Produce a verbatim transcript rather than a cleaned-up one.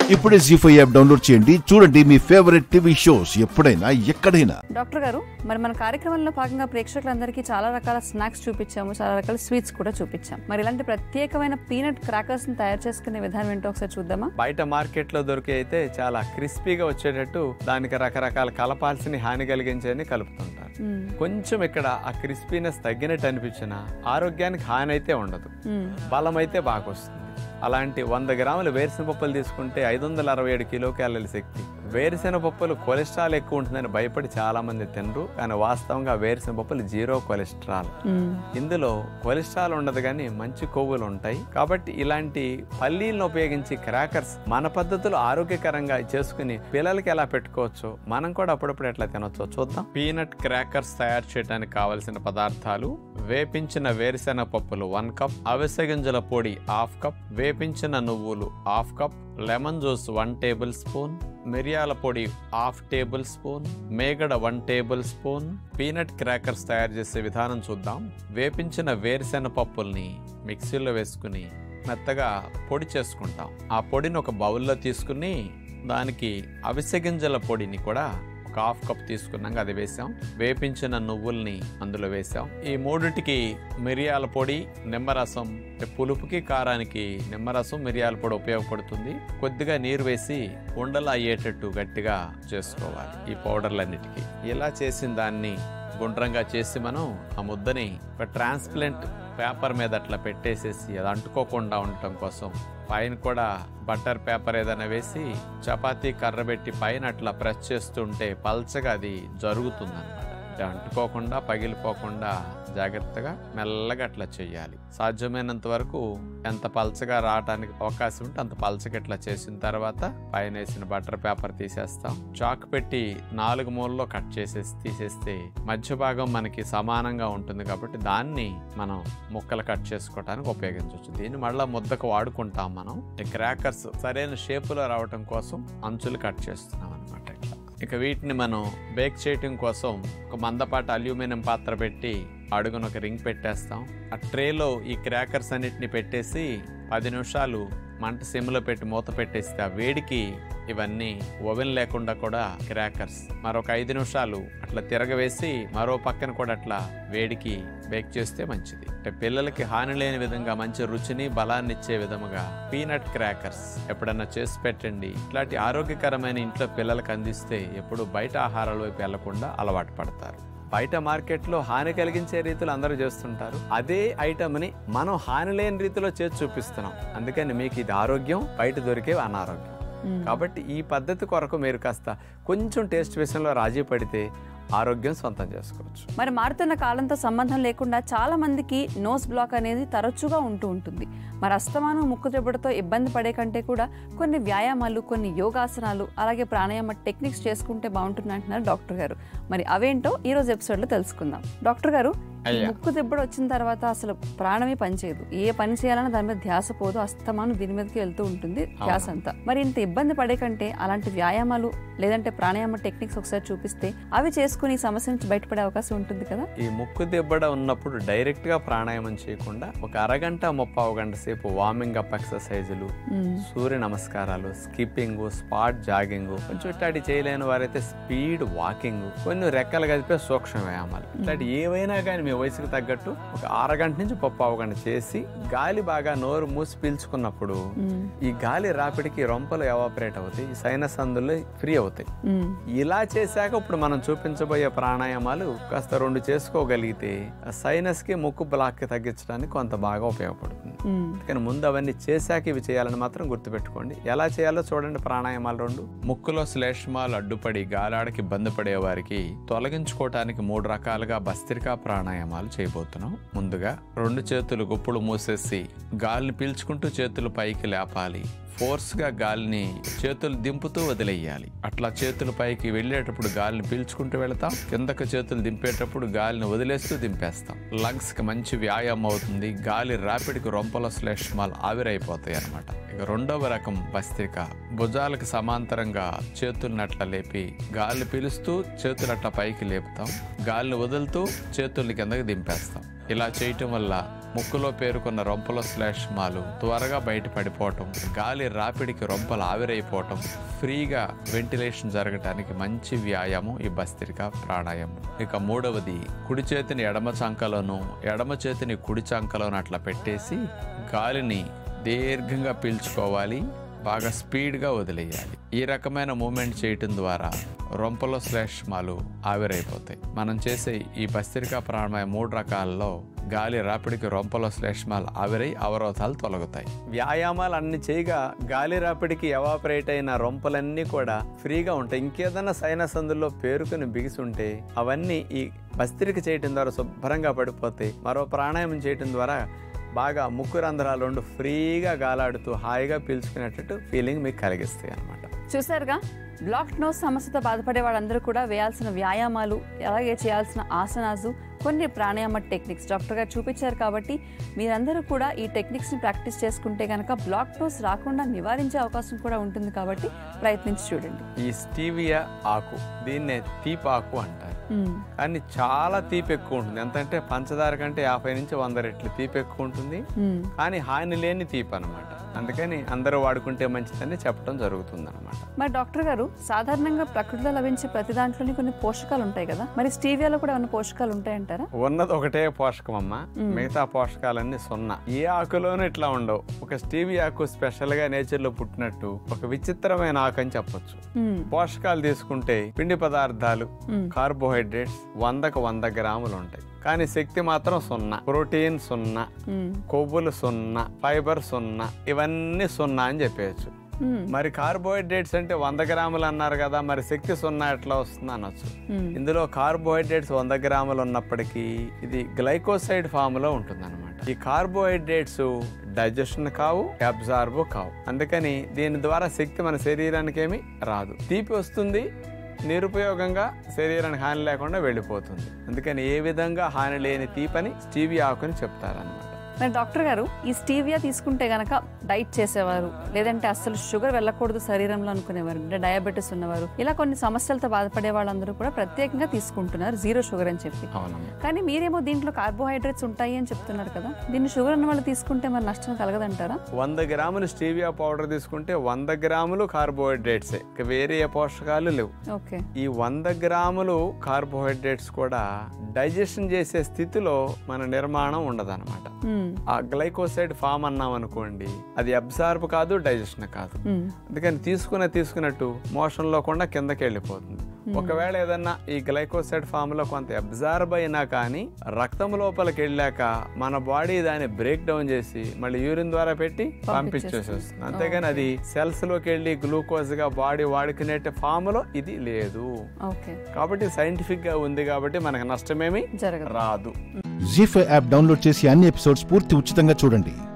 ఇప్పుడే G five app download చేయండి, చూడండి మీ ఫేవరెట్ టీవీ షోస్ ఎప్పుడైనా ఎక్కడైనా. డాక్టర్ గారు, మరి మన కార్యక్రమంలో భాగంగా ప్రేక్షకులందరికీ చాలా రకాల స్నాక్స్ చూపించాము, చాలా రకాల స్వీట్స్ కూడా చూపించాం. మరి ఇలాంటి ప్రత్యేకమైన పీనట్ క్రాకర్స్ ని తయారు చేసుకునే విధానం ఏంటో ఒకసారి చూద్దామా? బయట మార్కెట్ లో దొరికే అయితే చాలా క్రిస్పీగా వచ్చేటట్టు దానికి రకరకాల కలపాల్సిన హాని కలిగించేని కలుపుతుంటారు. కొంచెం ఇక్కడ ఆ క్రిస్పీనెస్ తగ్గినట్టు అనిపించిన ఆరోగ్యానికి హాని అయితే ఉండదు, బలం అయితే బాగా వస్తుంది. అలాంటి వంద గ్రాముల వేరుశెనగ పప్పులు తీసుకుంటే ఐదు వందల అరవై ఏడు కిలో క్యాలరీల శక్తి. వేరుశెనగ పప్పులు కొలెస్ట్రాల్ ఎక్కువ ఉంటుందని భయపడి చాలా మంది తినరు, కానీ వాస్తవంగా వేరుశెనగ పప్పులు జీరో కొలెస్ట్రాల్. ఇందులో కొలెస్ట్రాల్ ఉండదు కానీ మంచి కొవ్వులు ఉంటాయి. కాబట్టి ఇలాంటి పల్లీలను ఉపయోగించి క్రాకర్స్ మన పద్ధతులు ఆరోగ్యకరంగా చేసుకుని పిల్లలకి ఎలా పెట్టుకోవచ్చో మనం కూడా అప్పుడప్పుడు ఎట్లా తినొచ్చో చూద్దాం. పీనట్ క్రాకర్స్ తయారు చేయడానికి కావలసిన పదార్థాలు: వేపించిన వేరుశెనగ పప్పులు వన్ కప్, అవిసె గింజల పొడి హాఫ్ కప్, వేపించిన నువ్వులు half cup, lemon juice one tablespoon, మిరియాల పొడి హాఫ్ టేబుల్ స్పూన్, మేగడ one tablespoon. Peanut crackers తయారు చేసే విధానం చూద్దాం. వేపించిన వేరుశెనగ పప్పుల్ని మిక్సీలో వేసుకుని మెత్తగా పొడి చేసుకుంటాం. ఆ పొడిని ఒక బౌల్లో తీసుకుని దానికి అవిసె గింజల పొడిని కూడా హాఫ్ కప్ తీసుకున్నాక అది వేసాం. వేపించిన నువ్వుల్ని అందులో వేసాం. ఈ మూడిటికి మిరియాల పొడి, నిమ్మరసం, పులుపుకి కారానికి నిమ్మరసం మిరియాల పొడి ఉపయోగపడుతుంది. కొద్దిగా నీరు వేసి ఉండలు అయ్యేటట్టు గట్టిగా చేసుకోవాలి ఈ పౌడర్లన్నిటికీ. ఇలా చేసిన దాన్ని గుండ్రంగా చేసి మనం ఆ ముద్దని ఒక ట్రాన్స్పరెంట్ పేపర్ మీద అట్లా పెట్టేసేసి అది అంటుకోకుండా ఉండటం కోసం పైన కూడా బటర్ పేపర్ ఏదైనా వేసి చపాతీ కర్ర పెట్టి పైన అట్లా ప్రెస్ చేస్తుంటే పల్చగా అది జరుగుతుంది అనమాట. అంటుకోకుండా పగిలిపోకుండా జాగ్రత్తగా మెల్లగా అట్లా చేయాలి. సాధ్యమైనంత వరకు ఎంత పల్చగా రావడానికి అవకాశం ఉంటే అంత పల్చగా ఇట్లా చేసిన తర్వాత పైన వేసిన బటర్ పేపర్ తీసేస్తాం. చాక్ పెట్టి నాలుగు మూలలో కట్ చేసేసి తీసేస్తే మధ్య భాగం మనకి సమానంగా ఉంటుంది కాబట్టి దాన్ని మనం ముక్కలు కట్ చేసుకోవడానికి ఉపయోగించవచ్చు. దీన్ని మళ్ళీ ముద్దకు వాడుకుంటాం మనం. ఈ క్రాకర్స్ సరైన షేపులో రావటం కోసం అంచులు కట్ చేస్తున్నాం అనమాట. ఇక వీటిని మనం బేక్ చేయటం కోసం ఒక మందపాటి అల్యూమినియం పాత్ర పెట్టి అడుగున ఒక రింగ్ పెట్టేస్తాం. ఆ ట్రేలో ఈ క్రాకర్స్ అన్నిటిని పెట్టేసి పది నిమిషాలు మంట సిమ్లో పెట్టి మూత పెట్టేస్తే ఆ వేడికి ఇవన్నీ ఓవెన్ లేకుండా కూడా క్రాకర్స్ మరొక ఐదు నిమిషాలు అట్లా తిరగవేసి మరో పక్కన కూడా అట్లా వేడికి బేక్ చేస్తే మంచిది. అంటే పిల్లలకి హాని లేని విధంగా మంచి రుచిని బలాన్ని ఇచ్చే విధముగా పీనట్ క్రాకర్స్ ఎప్పుడన్నా చేసి పెట్టండి. ఇట్లాంటి ఆరోగ్యకరమైన ఇంట్లో పిల్లలకు అందిస్తే ఎప్పుడు బయట ఆహారాల వైపు వెళ్లకుండా అలవాటు పడతారు. బయట మార్కెట్లో హాని కలిగించే రీతిలో అందరూ చేస్తుంటారు. అదే ఐటమ్ని మనం హాని లేని రీతిలో చేసి చూపిస్తున్నాం. అందుకని మీకు ఇది ఆరోగ్యం, బయట దొరికే అనారోగ్యం. కాబట్టి ఈ పద్ధతి కొరకు మీరు కాస్త కొంచెం టేస్ట్ విషయంలో రాజీ పడితే ఆరోగ్యం సొంతం చేసుకోవచ్చు. మరి మారుతున్న కాలంతో సంబంధం లేకుండా చాలా మందికి నోస్ బ్లాక్ అనేది తరచుగా ఉంటూ ఉంటుంది. మరి అస్తమానం ముక్కు దెబ్బతో ఇబ్బంది పడే కంటే కూడా కొన్ని వ్యాయామాలు, కొన్ని యోగాసనాలు, అలాగే ప్రాణాయామ టెక్నిక్స్ చేసుకుంటే బాగుంటుంది అంటున్నారు డాక్టర్ గారు. మరి అవేంటో ఈ రోజు ఎపిసోడ్ లో తెలుసుకుందాం. డాక్టర్ గారు, ముక్కు దెబ్బడు వచ్చిన తర్వాత అసలు ప్రాణమే పనిచేయదు. ఏ పని చేయాలన్నా దాని మీద ధ్యాస పోదు, అస్తమానం దీని మీదకి వెళ్తూ ఉంటుంది ధ్యాస అంతా. మరి ఇంత ఇబ్బంది పడే కంటే అలాంటి వ్యాయామాలు లేదంటే ప్రాణాయామ టెక్నిక్స్ ఒకసారి చూపిస్తే అవి చేసుకుని ఈ సమస్య నుంచి బయటపడే అవకాశం ఉంటుంది కదా. ఈ ముక్కు దెబ్బడ ఉన్నప్పుడు డైరెక్ట్ గా ప్రాణాయామం చేయకుండా ఒక అరగంట ముప్పావు గంట సేపు వార్మింగ్ అప్ ఎక్సర్సైజులు, సూర్య నమస్కారాలు, స్కిప్పింగ్, స్పాట్ జాగింగ్, కొంచెం ఇట్లాంటి చేయలేని వారైతే స్పీడ్ వాకింగ్, కొన్ని రెక్కలు కలిపే సూక్ష్మ వ్యాయామాలు, ఇట్లాంటి ఏవైనా కానీ మీ వయసుకు తగ్గట్టు ఒక అరగంట నుంచి ముప్పావు గంట చేసి గాలి బాగా నోరు మూసి పీల్చుకున్నప్పుడు ఈ గాలి రాపిడికి రొంపలు ఎవాపరేట్ అవుతాయి, సైనస్ అందులో ఫ్రీ అవుతాయి. ఇలా చేశాక ఇప్పుడు మనం చూపించబోయే ప్రాణాయామాలు కాస్త రెండు చేసుకోగలిగితే సైనస్ కి ముక్కు బ్లాక్ కి తగ్గించడానికి కొంత బాగా ఉపయోగపడుతుంది. కానీ ముందు అవన్నీ చేశాక ఇవి చేయాలని మాత్రం గుర్తుపెట్టుకోండి. ఎలా చేయాలో చూడండి. ప్రాణాయామాలు రెండు. ముక్కులో శ్లేష్మాలు అడ్డుపడి గాలాడకి ఇబ్బంది పడే వారికి తొలగించుకోవటానికి మూడు రకాలుగా భస్త్రికా ప్రాణాయామాలు చేయబోతున్నాం. ముందుగా రెండు చేతులు గుప్పుడు మూసేసి గాలిని పీల్చుకుంటూ చేతులు పైకి లేపాలి. ఫోర్స్ గా గాలిని చేతులు దింపుతూ వదిలేయాలి. అట్లా చేతులు పైకి వెళ్ళేటప్పుడు గాలిని పీల్చుకుంటూ వెళతాం, కిందకు చేతులు దింపేటప్పుడు గాలిని వదిలేస్తూ దింపేస్తాం. లంగ్స్ కి మంచి వ్యాయామం అవుతుంది. గాలి రాపిడికి రొంపల శ్లేష్మాలు ఆవిరైపోతాయి అన్నమాట. ఇక రెండవ రకం భస్త్రిక, భుజాలకు సమాంతరంగా చేతులను అట్లా లేపి గాలిని పీలుస్తూ చేతులు అట్లా పైకి లేపుతాం, గాలిని వదులుతూ చేతుల్ని కిందకి దింపేస్తాం. ఇలా చేయటం వల్ల ముక్కులో పేరుకున్న రొంపల శ్లేష్మాలు త్వరగా బయట పడిపోవటం, గాలి రాపిడికి రొంపలు ఆవిరైపోవటం, ఫ్రీగా వెంటిలేషన్ జరగటానికి మంచి వ్యాయామం ఈ భస్త్రికా ప్రాణాయామం. ఇక మూడవది, కుడి చేతిని ఎడమ చంకలోను ఎడమ చేతిని కుడి చంకలోను అట్లా పెట్టేసి గాలిని దీర్ఘంగా పీల్చుకోవాలి, బాగా స్పీడ్గా వదిలేయాలి. ఈ రకమైన మూమెంట్ చేయటం ద్వారా రొంపలో శ్లేష్మాలు ఆవిరైపోతాయి. మనం చేసే ఈ భస్త్రికా ప్రాణాయామం మూడు రకాల్లో గాలి రాపిడికి రొంపలో శ్లేష్మాలు ఆవిరై అవరోధాలు తొలగుతాయి. వ్యాయామాలు అన్ని చేయగా గాలి రాపిడికి ఎవాపరేట్ అయిన రొంపలన్నీ కూడా ఫ్రీగా ఉంటాయి. ఇంకేదన్నా సైనస్ అందులో పేరుకుని బిగిసి ఉంటే అవన్నీ ఈ భస్త్రిక చేయటం ద్వారా శుభ్రంగా పడిపోతాయి. మరో ప్రాణాయామం చేయటం ద్వారా బాగా ముక్కు రంధ్రాలు రెండు ఫ్రీగా గాలాడుతూ హాయిగా పీల్చుకునేటట్టు ఫీలింగ్ మీకు కలిగిస్తాయి అన్నమాట. చూసారుగా, బ్లాక్డ్ నోస్ సమస్యతో బాధపడే వాళ్ళందరూ కూడా వేయాల్సిన వ్యాయామాలు, అలాగే చేయాల్సిన ఆసనాలు, కొన్ని ప్రాణాయామ టెక్నిక్స్ డాక్టర్ గారు చూపించారు. కాబట్టి మీరందరూ కూడా ఈ టెక్నిక్స్ని ప్రాక్టీస్ చేసుకుంటే కనుక బ్లాక్డ్ నోస్ రాకుండా నివారించే అవకాశం కూడా ఉంటుంది. కాబట్టి ప్రయత్నించి చూడండి. ఈ స్టీవియా ఆకు, దీన్నే తీపాకు అంటారు. కానీ చాలా తీపి ఎక్కువ ఉంటుంది. ఎంతంటే పంచదార కంటే యాభై నుంచి వంద రెట్లు తీపి ఎక్కువ ఉంటుంది. కానీ హాని లేని తీపి అనమాట. అందుకని అందరూ వాడుకుంటే మంచిదని చెప్పడం జరుగుతుంది అనమాట. మరి డాక్టర్ గారు, సాధారణంగా ప్రకృతిలో లభించే ప్రతి దాంట్లోని కొన్ని పోషకాలు ఉంటాయి కదా, మరి స్టీవియాలో కూడా ఏమైనా పోషకాలు ఉంటాయంటారా? ఉన్నది ఒకటే పోషకం అమ్మ, మిగతా పోషకాలన్నీ సున్నా. ఏ ఆకులోనూ ఇట్లా ఉండవు. ఒక స్టీవియా ఆకు స్పెషల్ గా నేచర్ లో పుట్టినట్టు ఒక విచిత్రమైన ఆకు అని చెప్పొచ్చు. పోషకాలు తీసుకుంటే పిండి పదార్థాలు, కార్బోహైడ్రేట్స్ వందకు వంద గ్రాములు ఉంటాయి. కానీ శక్తి మాత్రం సున్నా. ప్రోటీన్ సున్నా, కొవ్వులు సున్నా, ఫైబర్ సున్నా, ఇవన్నీ సున్నా అని చెప్పేయచ్చు. మరి కార్బోహైడ్రేట్స్ అంటే వంద గ్రాములు అన్నారు కదా, మరి శక్తి సున్నా ఎట్లా వస్తుంది అనొచ్చు. ఇందులో కార్బోహైడ్రేట్స్ వంద గ్రాములు ఉన్నప్పటికీ ఇది గ్లైకోసైడ్ ఫామ్ లో ఉంటుంది అనమాట. ఈ కార్బోహైడ్రేట్స్ డైజెషన్ కావు, అబ్జార్బ్ కావు. అందుకని దీని ద్వారా శక్తి మన శరీరానికి ఏమి రాదు. తీపి వస్తుంది, నిరుపయోగంగా శరీరానికి హాని లేకుండా వెళ్ళిపోతుంది. అందుకని ఏ విధంగా హాని లేని తీపని స్టీవియా ఆకుని చెప్తారన్నమాట. మరి డాక్టర్ గారు, ఈ స్టీవియా తీసుకుంటే గనక డైట్ చేసేవారు, లేదంటే అసలు షుగర్ వెళ్ళకూడదు శరీరంలో అనుకునేవారు, అంటే డయాబెటీస్ ఉన్నవారు, ఇలా కొన్ని సమస్యలతో బాధపడే వాళ్ళందరూ కూడా ప్రత్యేకంగా తీసుకుంటున్నారు జీరో షుగర్ అని చెప్పి. కానీ మీరేమో దీంట్లో కార్బోహైడ్రేట్స్ ఉంటాయి అని చెప్తున్నారు కదా, దీన్ని షుగర్ ఉన్న వాళ్ళు తీసుకుంటే మరి నష్టం కలగదంటారా? వంద గ్రాములు స్టీవియా పౌడర్ తీసుకుంటే వంద గ్రాములు కార్బోహైడ్రేట్స్, వేరే పోషకాలు లేవు. ఓకే. ఈ వంద గ్రాములు కార్బోహైడ్రేట్స్ కూడా డైజెషన్ చేసే స్థితిలో మన నిర్మాణం ఉండదన్నమాట. ఆ గ్లైకోసైడ్ ఫామ్ అన్నాం అనుకోండి, అది అబ్జార్బ్ కాదు, డైజెషన్ కాదు. అందుకని తీసుకునే తీసుకున్నట్టు మోషన్ లో కూడా కిందకి వెళ్ళిపోతుంది. ఒకవేళ ఏదన్నా ఈ గ్లైకోసైడ్ ఫామ్ లో కొంత అబ్జార్బ్ అయినా కానీ రక్తం లోపలికి వెళ్ళాక మన బాడీ దాన్ని బ్రేక్ డౌన్ చేసి మళ్ళీ యూరిన్ ద్వారా పెట్టి పంపించేసేస్తుంది. అంతేగాని అది సెల్స్ లోకి వెళ్ళి గ్లూకోజ్ గా బాడీ వాడుకునే ఫామ్ లో ఇది లేదు. కాబట్టి సైంటిఫిక్ గా ఉంది కాబట్టి మనకు నష్టమేమి రాదు. జీ ఫైవ్ యాప్ డౌన్లోడ్ చేసి అన్ని ఎపిసోడ్స్ పూర్తి ఉచితంగా చూడండి.